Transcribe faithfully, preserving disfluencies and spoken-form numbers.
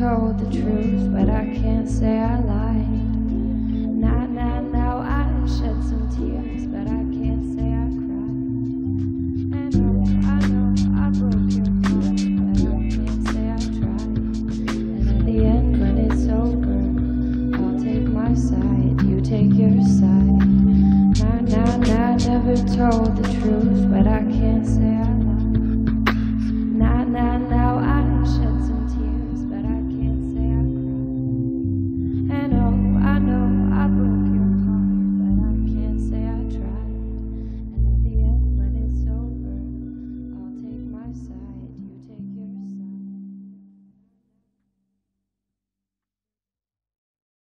told the truth, but I can't say I lied. Now, now, now I shed some tears, but I can't say I cried. I know, I know, I broke your heart, but I can't say I tried. And at the end, when it's over, I'll take my side, you take your side. Now, now, now I never told the truth, but I can't say I